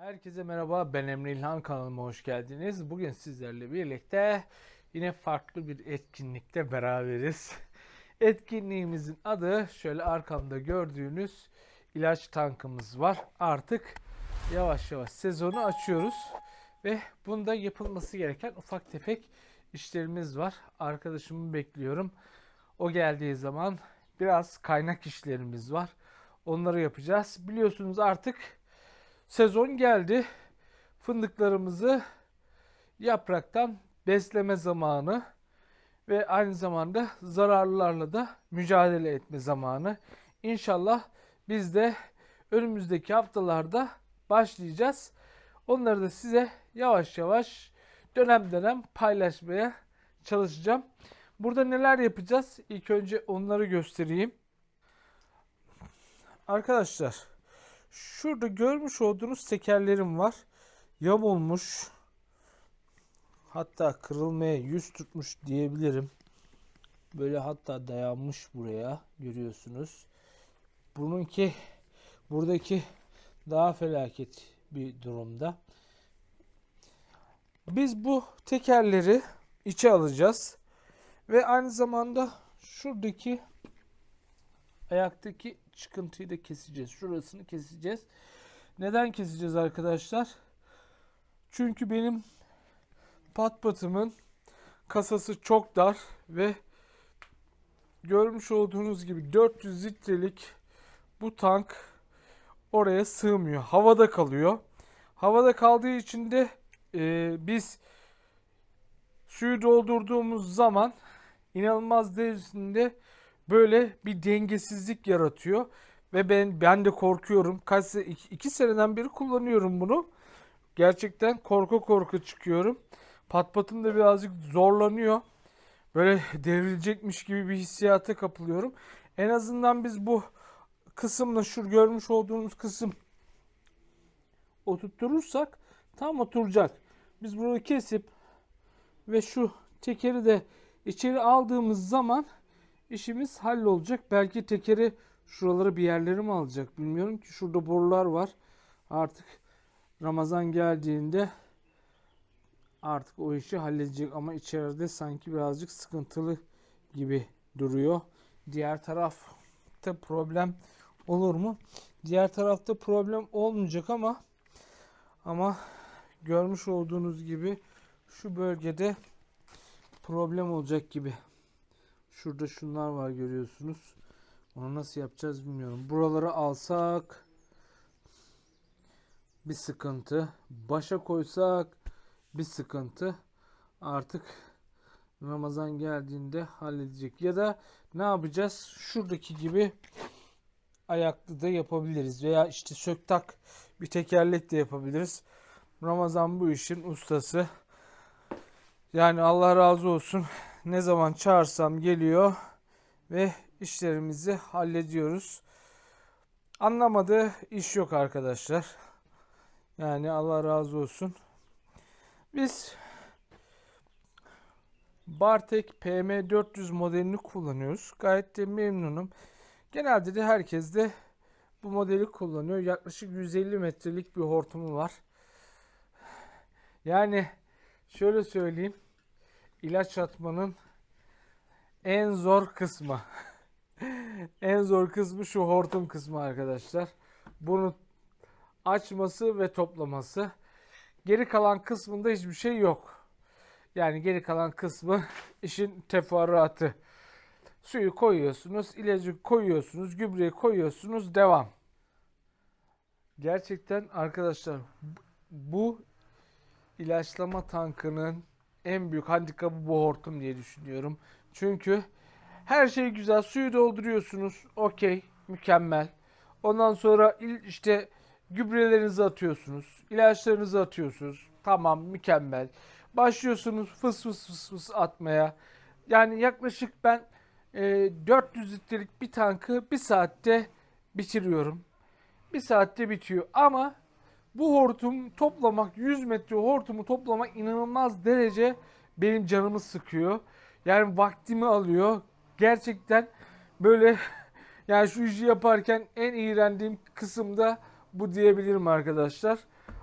Herkese merhaba, ben Emre İlhan, kanalıma hoş geldiniz. Bugün sizlerle birlikte yine farklı bir etkinlikte beraberiz. Etkinliğimizin adı, şöyle arkamda gördüğünüz ilaç tankımız var. Artık yavaş yavaş sezonu açıyoruz ve bunda yapılması gereken ufak tefek işlerimiz var. Arkadaşımı bekliyorum. O geldiği zaman biraz kaynak işlerimiz var. Onları yapacağız. Biliyorsunuz artık sezon geldi. Fındıklarımızı yapraktan besleme zamanı ve aynı zamanda zararlılarla da mücadele etme zamanı. İnşallah biz de önümüzdeki haftalarda başlayacağız. Onları da size yavaş yavaş dönem dönem paylaşmaya çalışacağım. Burada neler yapacağız? İlk önce onları göstereyim. Arkadaşlar, şurada görmüş olduğunuz tekerlerim var. Yamulmuş. Hatta kırılmaya yüz tutmuş diyebilirim. Böyle hatta dayanmış buraya, görüyorsunuz. Buradaki daha felaket bir durumda. Biz bu tekerleri içe alacağız. Ve aynı zamanda şuradaki ayaktaki çıkıntıyı da keseceğiz. Şurasını keseceğiz. Neden keseceğiz arkadaşlar? Çünkü benim patpatımın kasası çok dar ve görmüş olduğunuz gibi 400 litrelik bu tank oraya sığmıyor. Havada kalıyor. Havada kaldığı için de biz suyu doldurduğumuz zaman inanılmaz derecede böyle bir dengesizlik yaratıyor. Ve ben de korkuyorum. İki seneden beri kullanıyorum bunu. Gerçekten korku çıkıyorum. Patpatım da birazcık zorlanıyor. Böyle devrilecekmiş gibi bir hissiyata kapılıyorum. En azından biz bu kısımla şu görmüş olduğunuz kısım oturturursak tam oturacak. Biz bunu kesip ve şu tekeri de içeri aldığımız zaman işimiz hallolacak. Belki tekeri şuraları bir yerlere mi alacak bilmiyorum ki. Şurada borular var. Artık Ramazan geldiğinde artık o işi halledecek ama içeride sanki birazcık sıkıntılı gibi duruyor. Diğer tarafta problem olur mu? Diğer tarafta problem olmayacak ama görmüş olduğunuz gibi şu bölgede problem olacak gibi. Şurada şunlar var, görüyorsunuz. Onu nasıl yapacağız bilmiyorum. Buraları alsak bir sıkıntı. Başa koysak bir sıkıntı. Artık Ramazan geldiğinde halledecek. Ya da ne yapacağız? Şuradaki gibi ayaklı da yapabiliriz. Veya işte söktak bir tekerlek de yapabiliriz. Ramazan bu işin ustası. Yani Allah razı olsun. Ne zaman çağırsam geliyor ve işlerimizi hallediyoruz. Anlamadığı iş yok arkadaşlar. Yani Allah razı olsun. Biz Bartek PM400 modelini kullanıyoruz. Gayet de memnunum. Genelde de herkes de bu modeli kullanıyor. Yaklaşık 150 metrelik bir hortumu var. Yani şöyle söyleyeyim. İlaç atmanın en zor kısmı. En zor kısmı şu hortum kısmı arkadaşlar. Bunu açması ve toplaması. Geri kalan kısmında hiçbir şey yok. Yani geri kalan kısmı işin teferruatı. Suyu koyuyorsunuz, ilacı koyuyorsunuz, gübreyi koyuyorsunuz, devam. Gerçekten arkadaşlar bu ilaçlama tankının en büyük handikapı bu hortum diye düşünüyorum. Çünkü her şey güzel. Suyu dolduruyorsunuz. Okey, mükemmel. Ondan sonra işte gübrelerinizi atıyorsunuz. İlaçlarınızı atıyorsunuz. Tamam, mükemmel. Başlıyorsunuz fıs atmaya. Yani yaklaşık ben 400 litrelik bir tankı bir saatte bitiriyorum. Bir saatte bitiyor ama bu hortum toplamak, 100 metre hortumu toplamak inanılmaz derece benim canımı sıkıyor. Yani vaktimi alıyor. Gerçekten böyle yani şu işi yaparken en iğrendiğim kısım da bu diyebilirim arkadaşlar.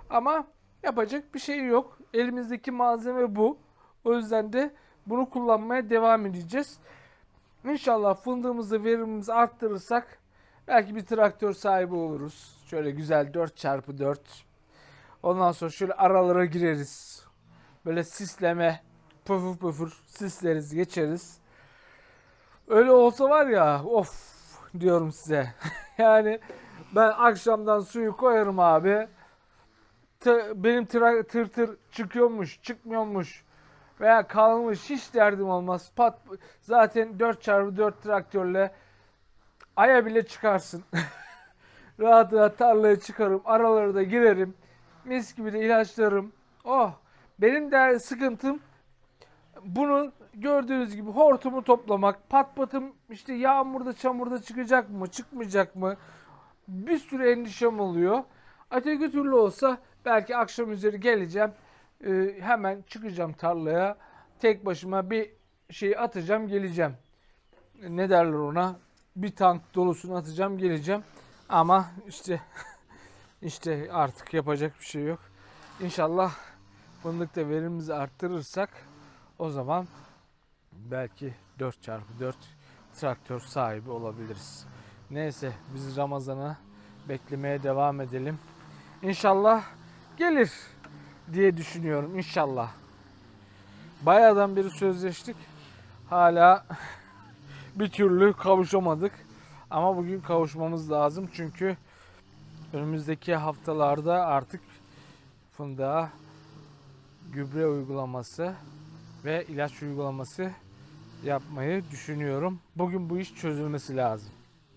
Ama yapacak bir şey yok. Elimizdeki malzeme bu. O yüzden de bunu kullanmaya devam edeceğiz. İnşallah fındığımızı, verimimizi arttırırsak belki bir traktör sahibi oluruz. Şöyle güzel 4x4. Ondan sonra şöyle aralara gireriz. Böyle sisleme, pöfür pöfür sisleriz, geçeriz. Öyle olsa var ya, of diyorum size. Yani ben akşamdan suyu koyarım abi. Benim tır tır çıkıyormuş, çıkmıyormuş veya kalmış hiç derdim olmaz. Zaten 4x4 traktörle aya bile çıkarsın. Rahat rahat tarlaya çıkarım, aralara da girerim. Mis gibi de ilaçlarım. Oh, benim de sıkıntım bunu gördüğünüz gibi hortumu toplamak. Pat patım işte yağmurda çamurda çıkacak mı, çıkmayacak mı? Bir sürü endişem oluyor. Öteki türlü olsa belki akşam üzeri geleceğim. Hemen çıkacağım tarlaya. Tek başıma bir şey atacağım, geleceğim. Ne derler ona? Bir tank dolusunu atacağım, geleceğim. Ama işte artık yapacak bir şey yok. İnşallah fındıkta verimimizi arttırırsak o zaman belki 4x4 traktör sahibi olabiliriz. Neyse biz Ramazan'ı beklemeye devam edelim. İnşallah gelir diye düşünüyorum, inşallah. Bayağıdan beri sözleştik. Hala bir türlü kavuşamadık. Ama bugün kavuşmamız lazım çünkü önümüzdeki haftalarda artık fındığa gübre uygulaması ve ilaç uygulaması yapmayı düşünüyorum. Bugün bu iş çözülmesi lazım.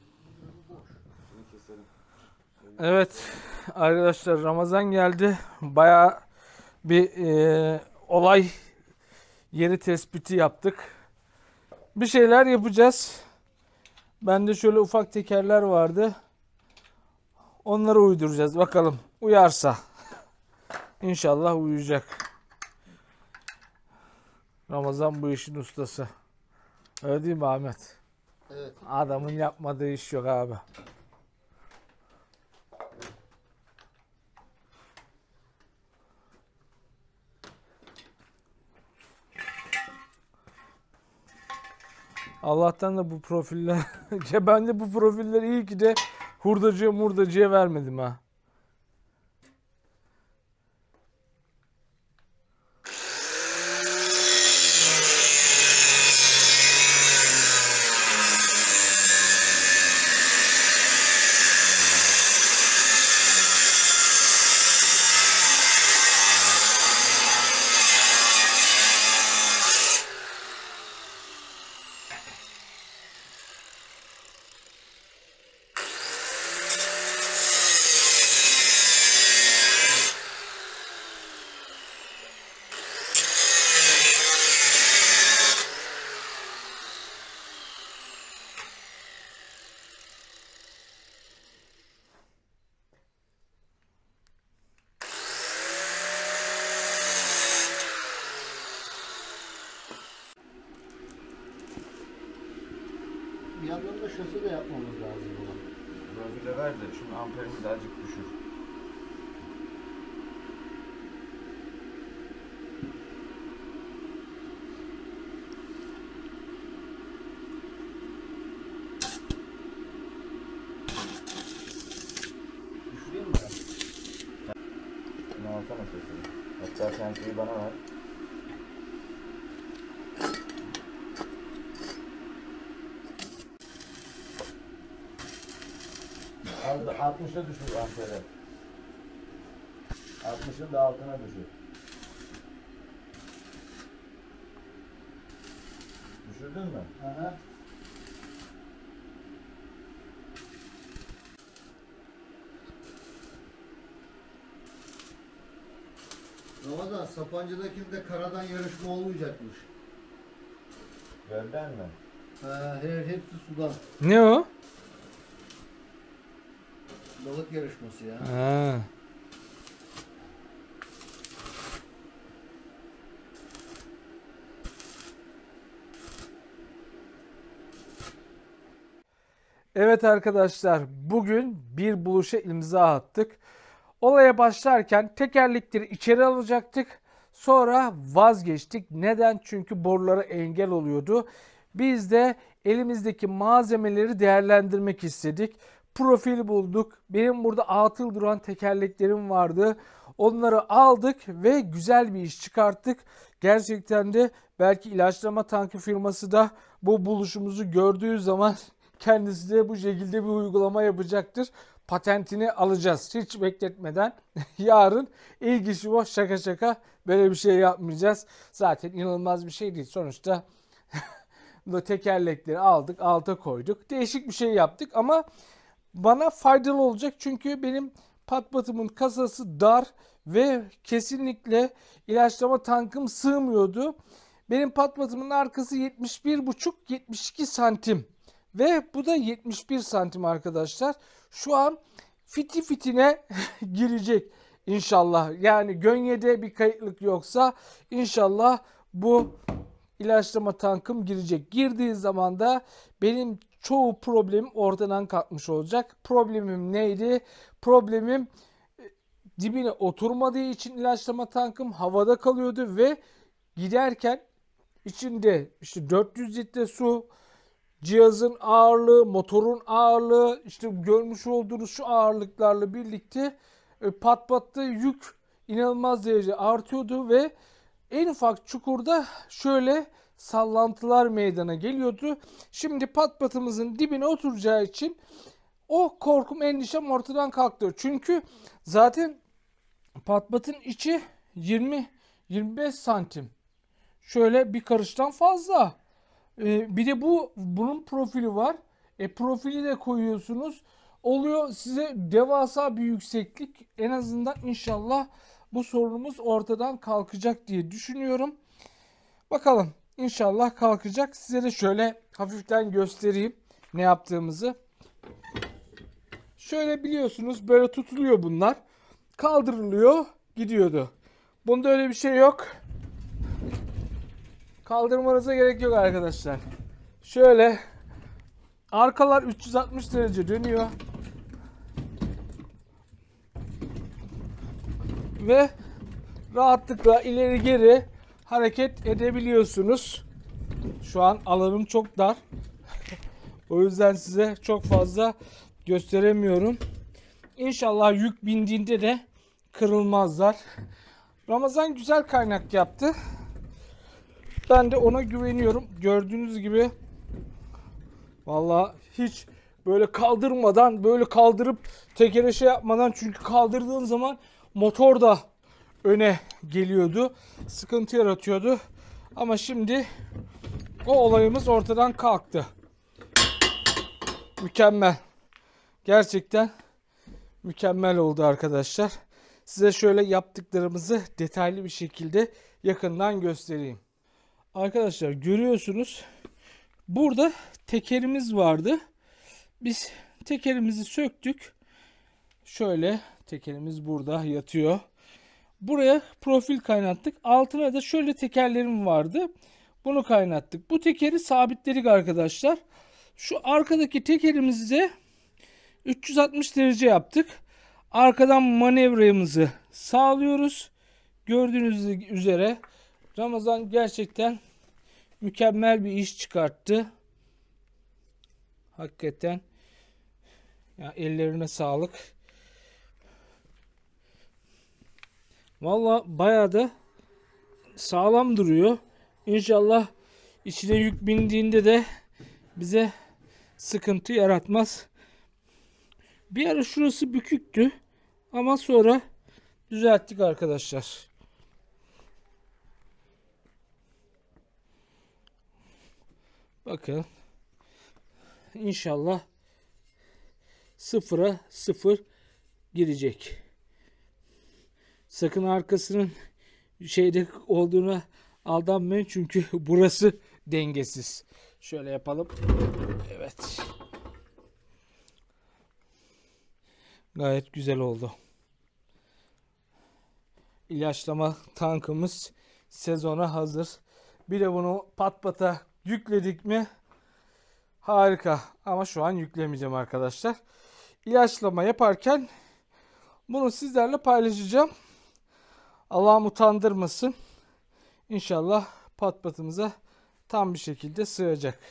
Evet arkadaşlar, Ramazan geldi. Bayağı bir olay yeri tespiti yaptık. Bir şeyler yapacağız. Bende şöyle ufak tekerler vardı. Onları uyduracağız. Bakalım uyarsa. İnşallah uyuyacak. Ramazan bu işin ustası. Öyle değil mi Ahmet? Evet. Adamın yapmadığı iş yok abi. Allah'tan da bu profiller ben de bu profilleri iyi ki de hurdacıya vermedim ha. Bir yandan da şasi de yapmamız lazım buna. Profile ver de şunun amperini de azıcık düşür. Düşüreyim mi ben? Şunu alsana sesini. Hatta sen şeyi bana ver. Az da 60'a düşür amperi. 60'ın da altına düşür. Düşürdün mü? Aha. Ramazan, Sapancı'dakinde karadan yarışma olmayacakmış. Gölden mi? Hepsi sudan. Ne o? Balık yarışması ya. Ha. Evet arkadaşlar, bugün bir buluşa imza attık. Olaya başlarken tekerlekleri içeri alacaktık. Sonra vazgeçtik. Neden? Çünkü borulara engel oluyordu. Biz de elimizdeki malzemeleri değerlendirmek istedik. Profil bulduk. Benim burada atıl duran tekerleklerim vardı. Onları aldık ve güzel bir iş çıkarttık. Gerçekten de belki ilaçlama tankı firması da bu buluşumuzu gördüğü zaman kendisi de bu şekilde bir uygulama yapacaktır. Patentini alacağız hiç bekletmeden. Yarın ilk işi o, şaka şaka böyle bir şey yapmayacağız. Zaten inanılmaz bir şey değil. Sonuçta bu tekerlekleri aldık, alta koyduk. Değişik bir şey yaptık ama bana faydalı olacak çünkü benim patpatımın kasası dar ve kesinlikle ilaçlama tankım sığmıyordu. Benim patpatımın arkası 71,5-72 santim ve bu da 71 santim arkadaşlar. Şu an fiti fitine girecek inşallah. Yani gönyede bir kayıklık yoksa inşallah bu ilaçlama tankım girecek. Girdiği zaman da benim çoğu problemim ortadan kalkmış olacak. Problemim neydi? Problemim dibine oturmadığı için ilaçlama tankım havada kalıyordu ve giderken içinde işte 400 litre su, cihazın ağırlığı, motorun ağırlığı, işte görmüş olduğunuz şu ağırlıklarla birlikte pat patta yük inanılmaz derece artıyordu ve en ufak çukurda şöyle sallantılar meydana geliyordu. Şimdi pat patımızın dibine oturacağı için o korkum, endişem ortadan kalktı. Çünkü zaten pat patın içi 20-25 santim. Şöyle bir karıştan fazla. Bir de bunun profili var. Profili de koyuyorsunuz. Oluyor size devasa bir yükseklik. En azından inşallah bu sorunumuz ortadan kalkacak diye düşünüyorum. Bakalım inşallah kalkacak. Size de şöyle hafiften göstereyim ne yaptığımızı. Şöyle biliyorsunuz böyle tutuluyor bunlar. Kaldırılıyor gidiyordu. Bunda öyle bir şey yok. Kaldırmanıza gerek yok arkadaşlar. Şöyle arkalar 360 derece dönüyor. Ve rahatlıkla ileri geri hareket edebiliyorsunuz. Şu an alanım çok dar. O yüzden size çok fazla gösteremiyorum. İnşallah yük bindiğinde de kırılmazlar. Ramazan güzel kaynak yaptı. Ben de ona güveniyorum. Gördüğünüz gibi vallahi hiç böyle kaldırmadan, böyle kaldırıp tekere şey yapmadan, çünkü kaldırdığın zaman motor da öne geliyordu. Sıkıntı yaratıyordu. Ama şimdi o olayımız ortadan kalktı. Mükemmel. Gerçekten mükemmel oldu arkadaşlar. Size şöyle yaptıklarımızı detaylı bir şekilde yakından göstereyim. Arkadaşlar görüyorsunuz. Burada tekerimiz vardı. Biz tekerimizi söktük. Şöyle tekerimiz burada yatıyor. Buraya profil kaynattık. Altına da şöyle tekerlerim vardı. Bunu kaynattık. Bu tekeri sabitledik arkadaşlar. Şu arkadaki tekerimizi de 360 derece yaptık. Arkadan manevrayımızı sağlıyoruz. Gördüğünüz üzere Ramazan gerçekten mükemmel bir iş çıkarttı. Hakikaten ya, ellerine sağlık. Vallahi bayağı da sağlam duruyor. İnşallah içine yük bindiğinde de bize sıkıntı yaratmaz. Bir ara şurası büküktü ama sonra düzelttik arkadaşlar. Bakın inşallah 0'a 0 girecek. Sakın arkasının şeyde olduğuna aldanmayın çünkü burası dengesiz. Şöyle yapalım. Evet. Gayet güzel oldu. İlaçlama tankımız sezona hazır. Bir de bunu pat pata yükledik mi harika. Ama şu an yüklemeyeceğim arkadaşlar. İlaçlama yaparken Bunu sizlerle paylaşacağım. Allah'ım utandırmasın. İnşallah patpatımıza tam bir şekilde sığacak.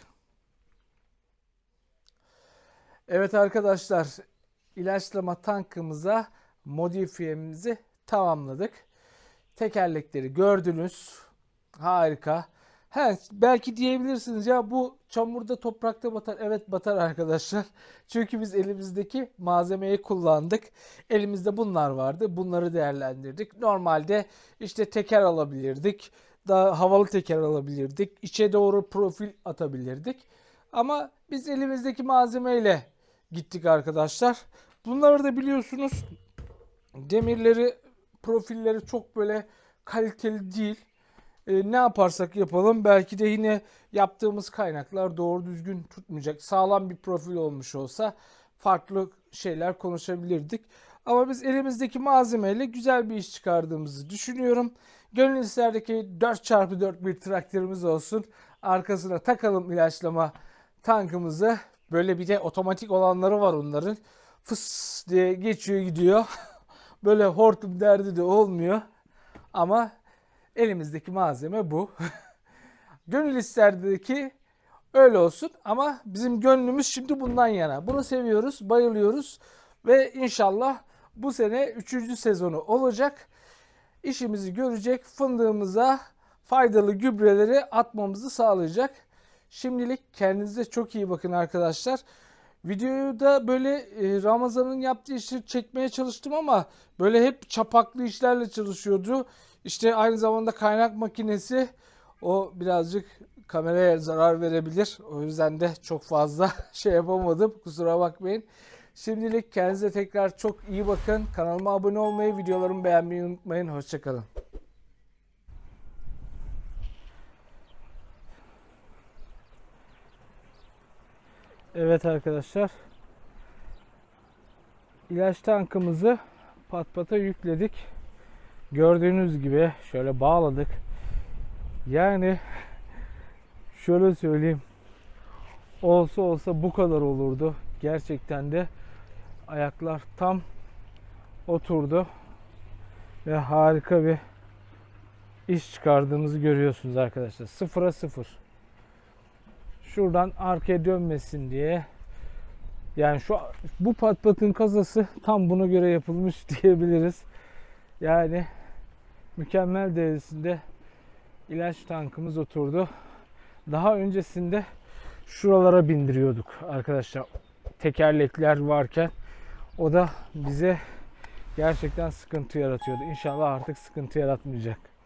Evet arkadaşlar, ilaçlama tankımıza modifiyemizi tamamladık. Tekerlekleri gördünüz. Harika. Belki diyebilirsiniz ya bu çamurda toprakta batar. Evet batar arkadaşlar. Çünkü biz elimizdeki malzemeyi kullandık. Elimizde bunlar vardı. Bunları değerlendirdik. Normalde işte teker alabilirdik. Daha havalı teker alabilirdik. İçe doğru profil atabilirdik. Ama biz elimizdeki malzemeyle gittik arkadaşlar. Bunları da biliyorsunuz, demirleri, profilleri çok böyle kaliteli değil. Ne yaparsak yapalım belki de yine yaptığımız kaynaklar doğru düzgün tutmayacak. Sağlam bir profil olmuş olsa farklı şeyler konuşabilirdik. Ama biz elimizdeki malzemeyle güzel bir iş çıkardığımızı düşünüyorum. Gönül isterdeki 4x4 bir traktörümüz olsun. Arkasına takalım ilaçlama tankımızı. Böyle bir de otomatik olanları var onların. Fıs diye geçiyor gidiyor. Böyle hortum derdi de olmuyor. Ama elimizdeki malzeme bu. Gönül isterdi ki öyle olsun ama bizim gönlümüz şimdi bundan yana. Bunu seviyoruz, bayılıyoruz ve inşallah bu sene 3. sezonu olacak. İşimizi görecek, fındığımıza faydalı gübreleri atmamızı sağlayacak. Şimdilik kendinize çok iyi bakın arkadaşlar. Videoyu da böyle Ramazan'ın yaptığı işi çekmeye çalıştım ama böyle hep çapaklı işlerle çalışıyordu. İşte aynı zamanda kaynak makinesi, o birazcık kameraya zarar verebilir. O yüzden de çok fazla şey yapamadım. Kusura bakmayın. Şimdilik kendinize tekrar çok iyi bakın. Kanalıma abone olmayı, videolarımı beğenmeyi unutmayın. Hoşçakalın. Evet arkadaşlar. İlaç tankımızı patpata yükledik. Gördüğünüz gibi şöyle bağladık. Yani şöyle söyleyeyim. Olsa olsa bu kadar olurdu. Gerçekten de ayaklar tam oturdu. Ve harika bir iş çıkardığımızı görüyorsunuz arkadaşlar. 0'a 0. Şuradan arkaya dönmesin diye. Yani bu patpatın kasası tam buna göre yapılmış diyebiliriz. Yani mükemmel derecesinde ilaç tankımız oturdu. Daha öncesinde şuralara bindiriyorduk arkadaşlar. Tekerlekler varken o da bize gerçekten sıkıntı yaratıyordu. İnşallah artık sıkıntı yaratmayacak.